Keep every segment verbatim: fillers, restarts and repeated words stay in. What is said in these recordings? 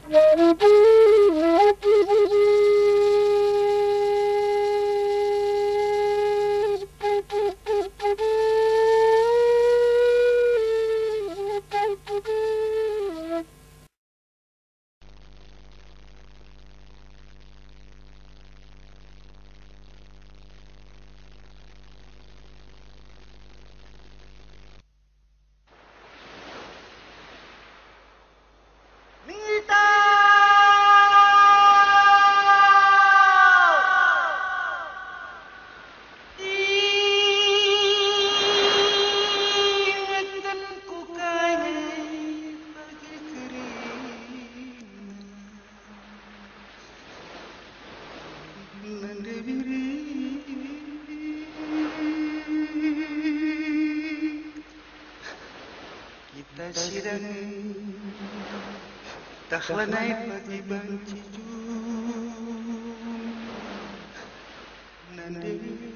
Kita sidang taklanay pag-ibang nandibiri.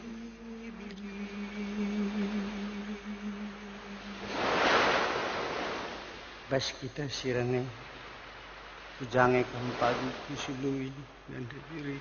Bas kita sirangay ujangay kang pagi kusuluin nandibiri.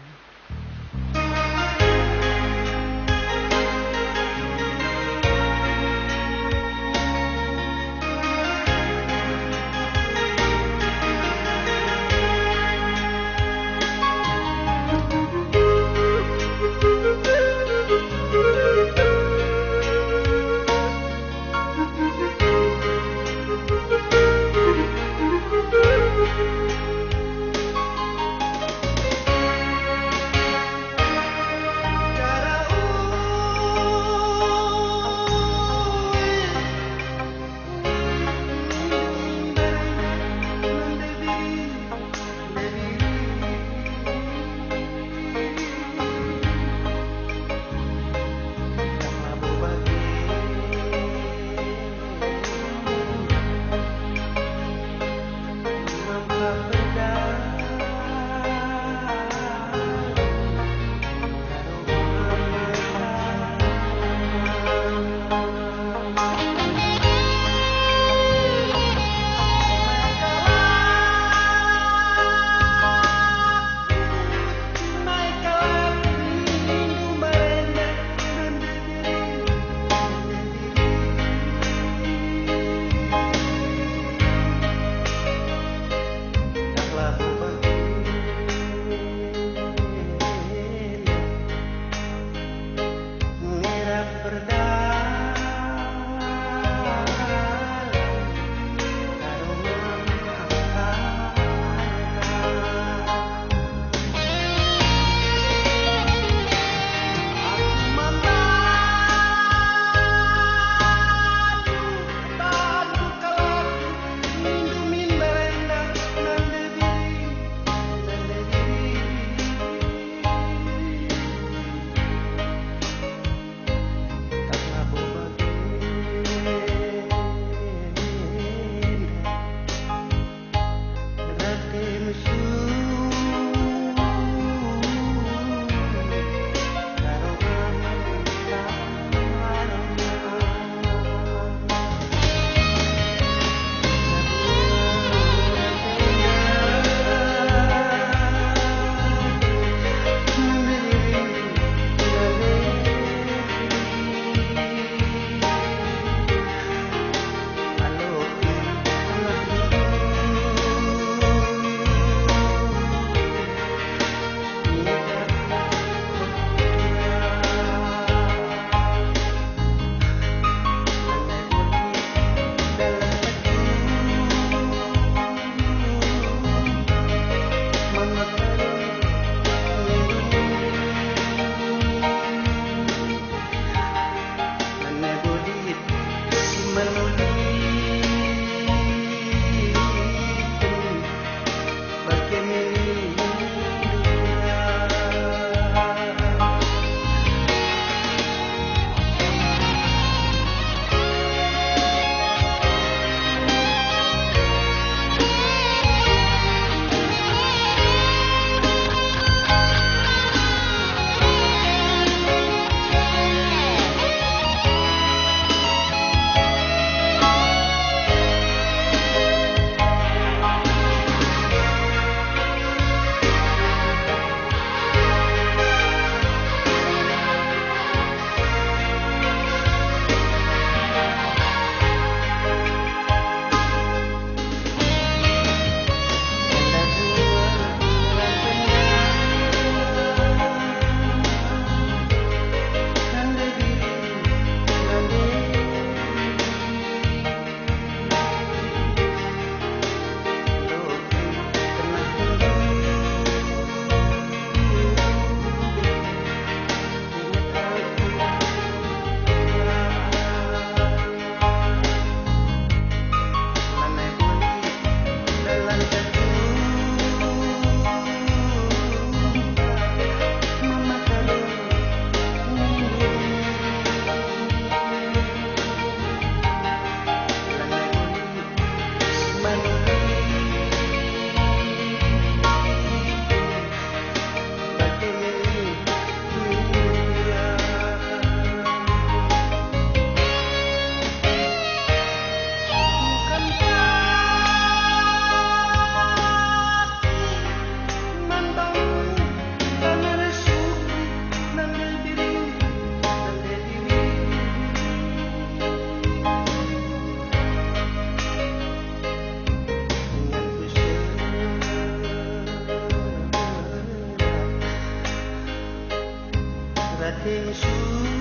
bengsu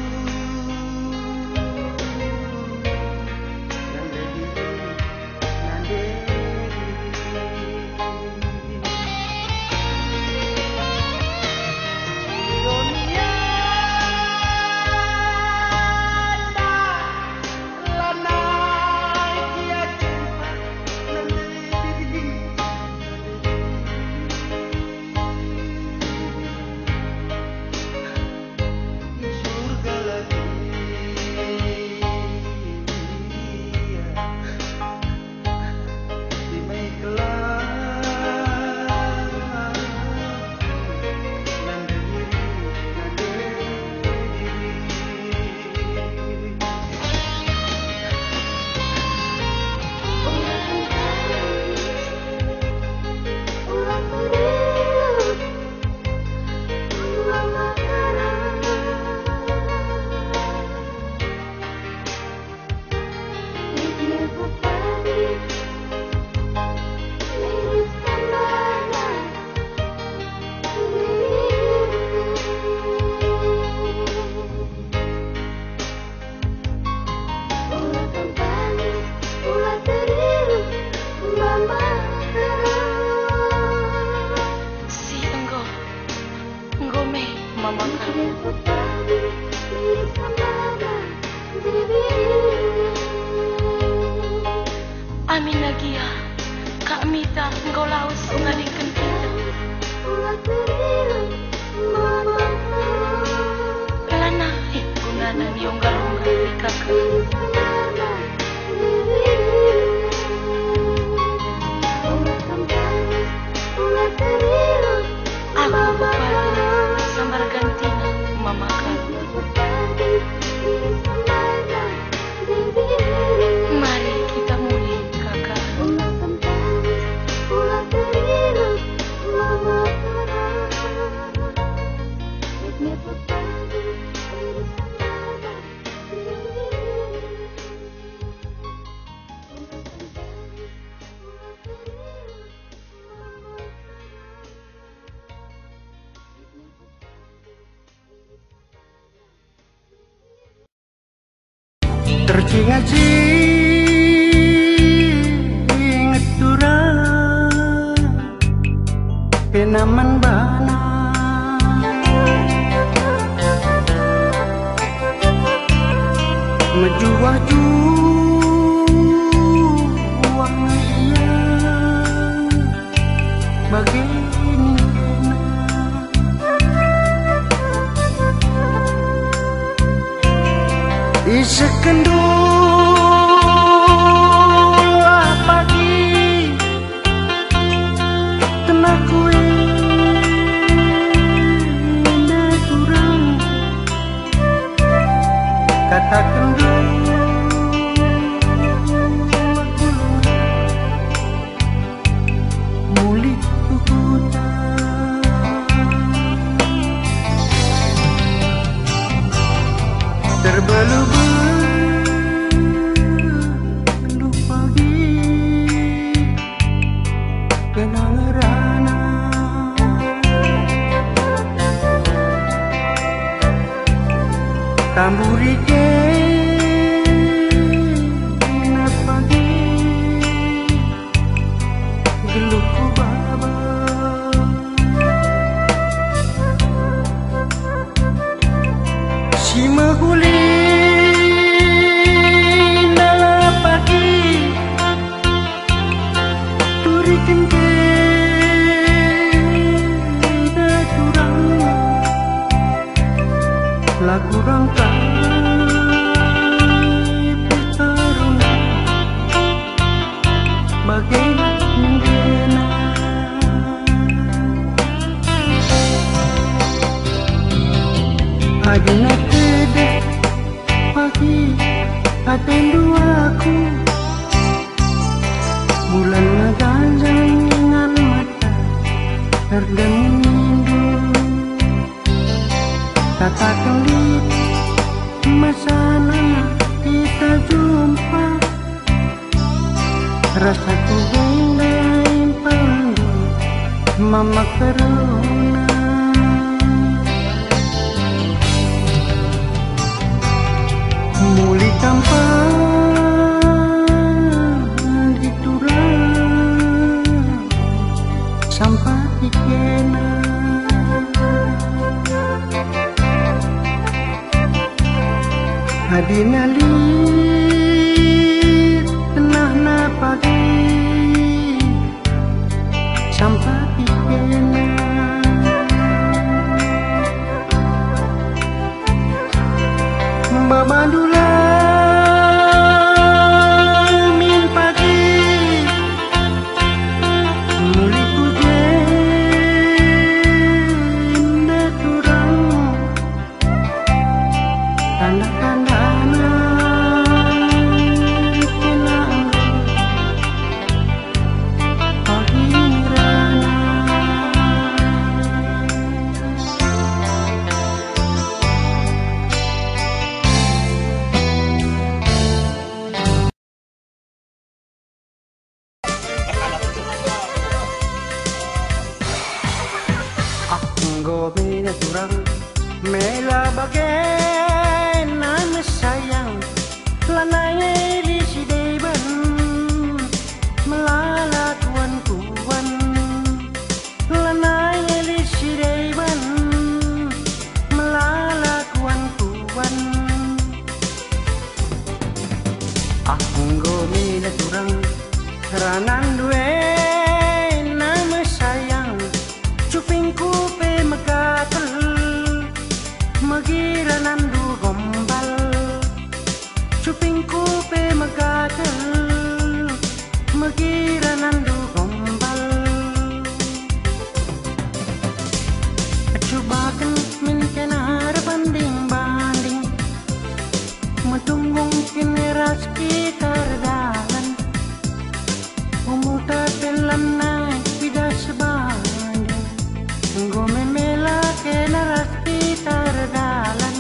nande diri nande dunia lanai kia jumpa nande diri surga lagi di Magelang nande diri nande diri Si engkau, engkau me mama kamu. Amin lagi ya, Kak Mita, engkau laus ngalingkan kita. Lana, eh, gunana ni onggal-onggal di kakak. Aku bupati sambar gantina mama kamu. Mari kita mulai kakak. tercingat-cingat turang penaman bana menjuah juang iya begini kena isekendul pagi tenaku indah kurang katakan mulik kukuta terbelu-belu pagi kenangerana tamburi kena pagi geluku baba si magulin dalam pagi turikin kena kurang lagu rangka petaruna bagaimana adina tede pagi atendu aku bulan ngeganjang dengan mata terdendu katakan di masana kita jumpa rasaku lain pandu mama karuna sampai di turang sampai di kena adinali tenah na pagi sampai di kena Babandula min pagi muli pujen na turang tanda-tandana kenang pahirana Gobe na turang mela bagai nama sayang lanai di si deban melala tuan tuan lanai di si deban melala tuan tuan aku gobe na turang ranan due nama sayang cupingku magatal magira nandu gombal cupingku pe magatal magira nandu gombal cobakan min kenar banding banding matunggung kineras kita dalan umur tapelan naik tidak sebanding Gome mela kena rasti terdalan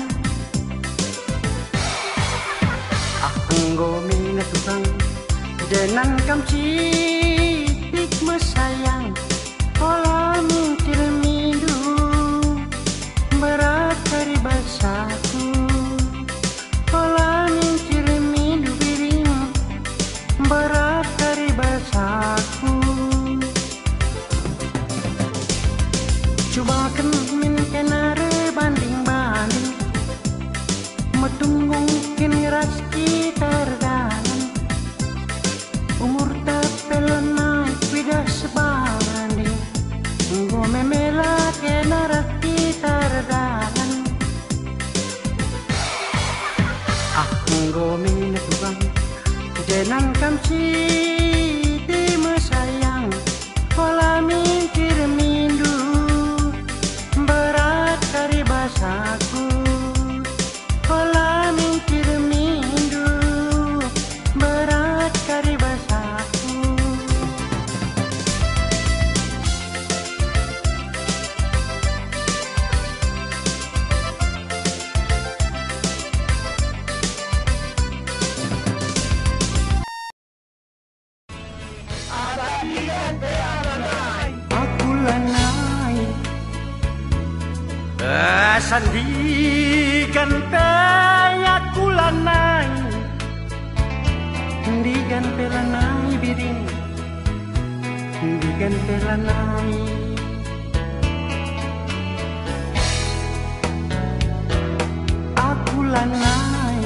Akang gome na tukang Denan kam citik mesayang Olah mintil mindu Berat dari basaku Olah mintil mindu biring Berat dari basaku Cobakan min kenare banding-banding Metunggung kini raski terdalan Umur tapelan naik tidak sebanding Gome mela kena raski terdalan Ah gome na tukang Jenang kam citi mesayang Pola mikir mindu berat dari basaku Pola mikir mindu berat dari basaku Aku lanai sandikan aku lanai Sandikan pelanai biring Sandikan pelanai Aku lanai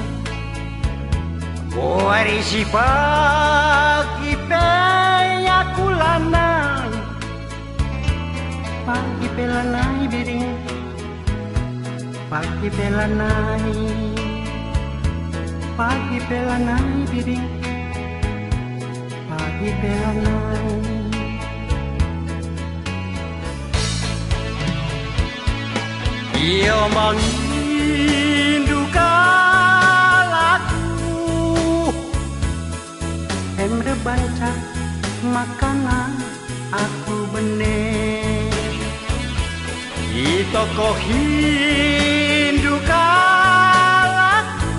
Wari si pagi pe aku lanai Pagi pelanai biring Pagi pelanai Pagi pelanai biring Pagi pelanai Ia mengindukan aku Emre baca makanan aku benih Di toko hindukan aku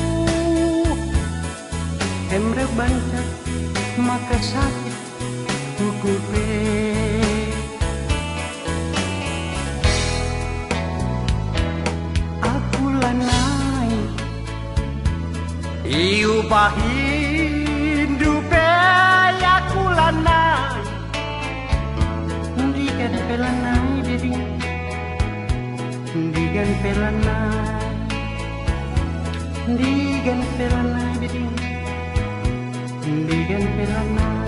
Emre baca maka sakit kukupe Aku lanai Digan pelanai, digan pelanai biding, digan pelanai.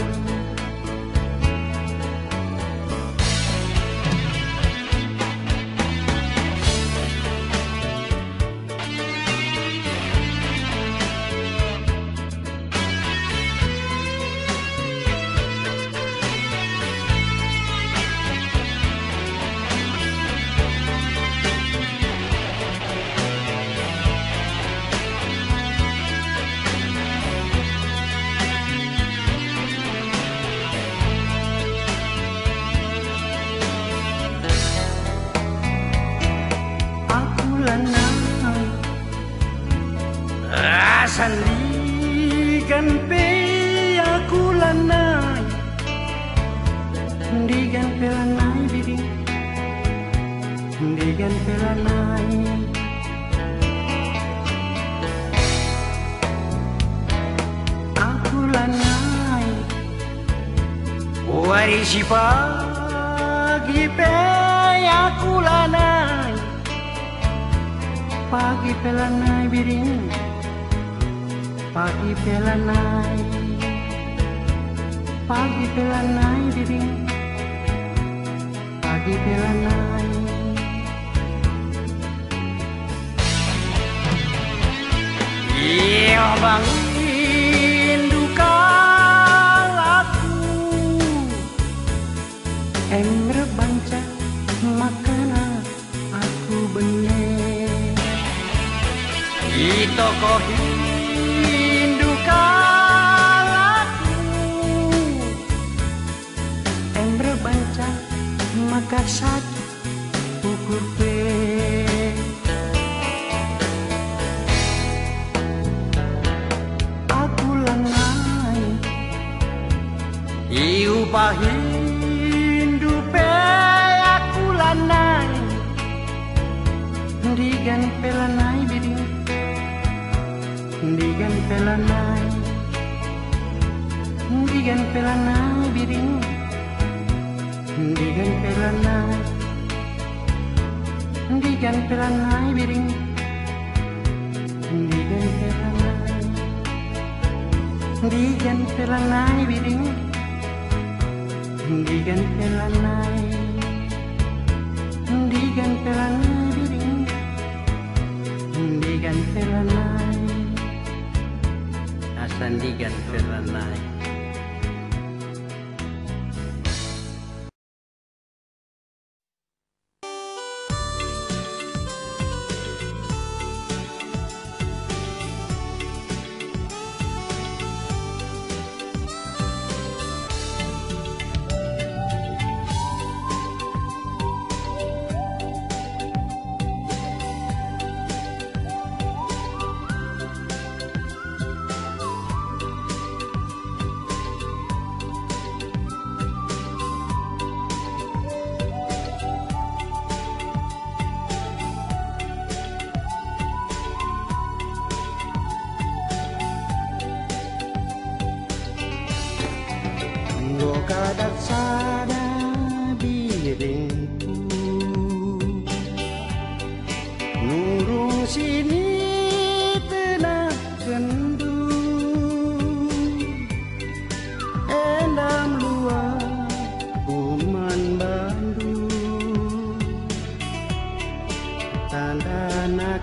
Sandigan pe aku lanai, digan pelanai biding, digan pelanai. Aku lanai, warisi pagi pe aku lanai, pagi pelanai biding. Pagi pelanai, pagi pelanai biding, pagi pelanai. Iya bangin duka aku, emre banca makanan aku bener. Itu kohi maka sakit ukur pe. Aku lanai iu pahindu pe aku lanai, digan pelanai biding, digan pelanai, digan pelanai biding, digan pelanai, digan pelanai biding, digan pelanai, digan pelanai biding, digan pelanai, digan pelanai biding, digan pelanai, asan digan pelanai. Kadak sada biringku nurung sini tenah kendu endam luar kuman bandu tanda nak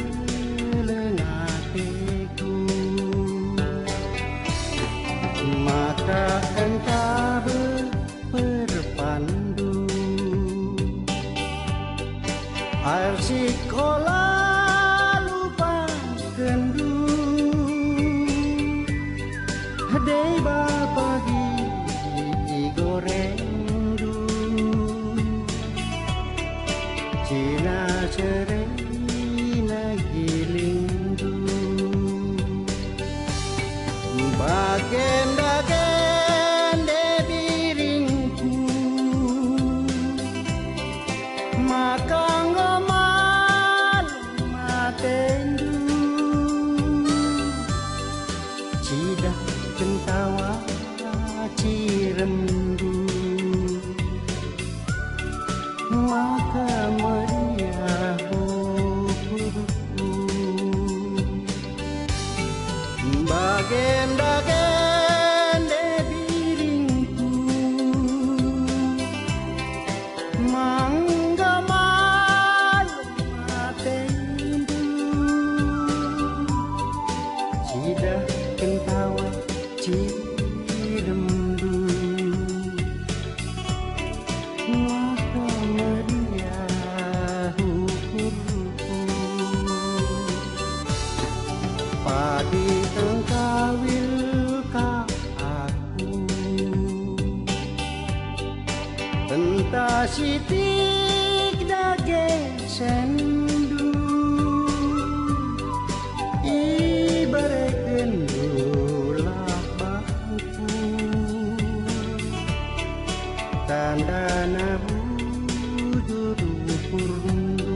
kelengateku maka entah berpandu air sekolah lupa kendu dei pagi digoreng du Cina cerena giling du bagenda maka ngoman mangga malu matendu Cida kentawa cidemdu Maka meriah Padi engkawil ka aku Entah sitik dage sendu Ibarat gendulah bangku Tanda nabu duru purundu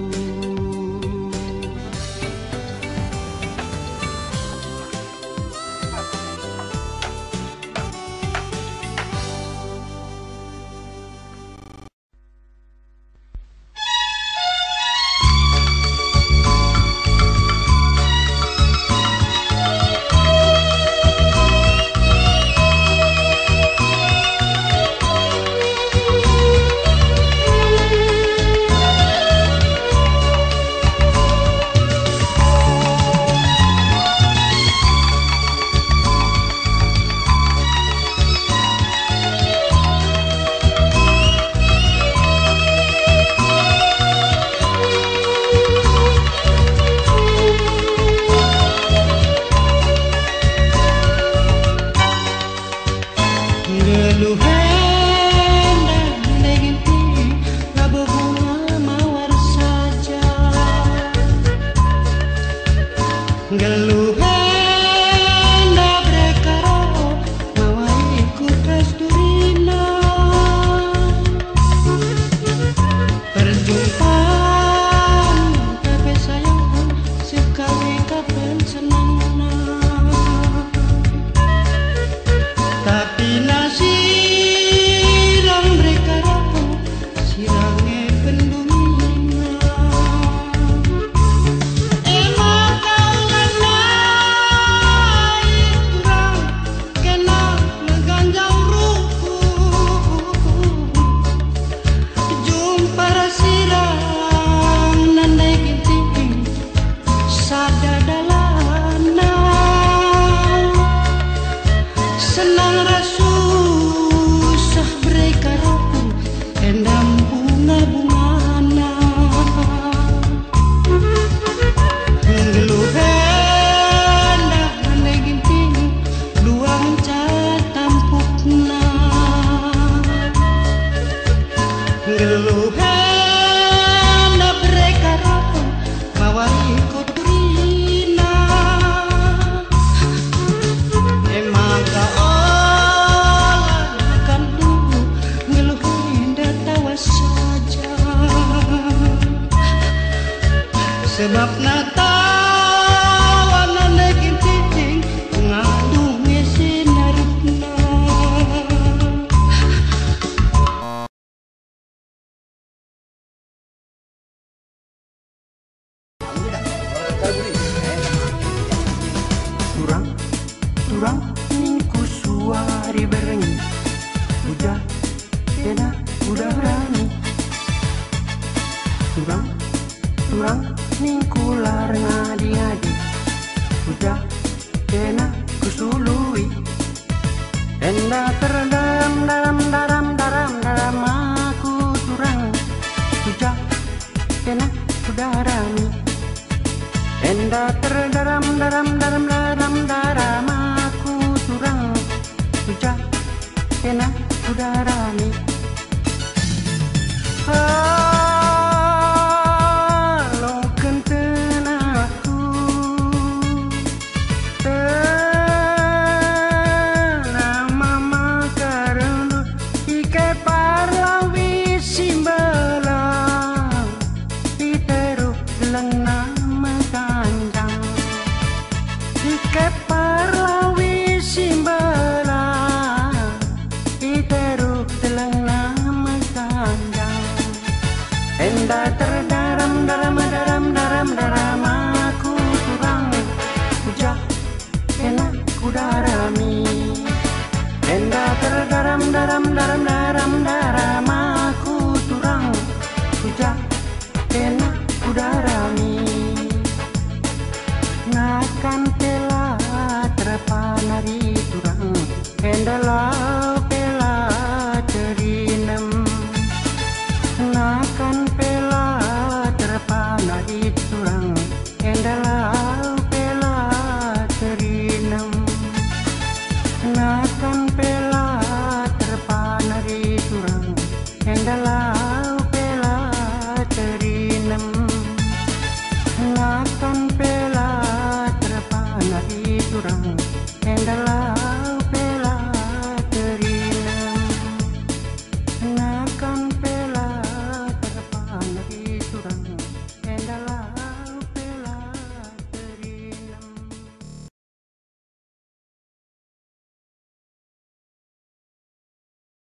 Sebab natawa nandegin titing ngandung sinarupna. Turang, turang ningku suari berengi Udah, kena, udah berani Turang, turang ningku larang adi-adi Udah, kena, kusului Enda terdaram, daram, daram, daram, daram aku turang Udah, kena, udah rami Enda terdaram, daram, daram, daram, daram aku turang Udah, kena, udah rami Halo kenten aku Tenang mama karendu Ike parlawi simbelang Iteru gelang nama kanjang Ike parlawi simbelang Iteru gelang nama kanjang Enda terdaram, daram, daram, daram, daram aku turang Ujak, kena, kudarami Enda terdaram, daram, daram, daram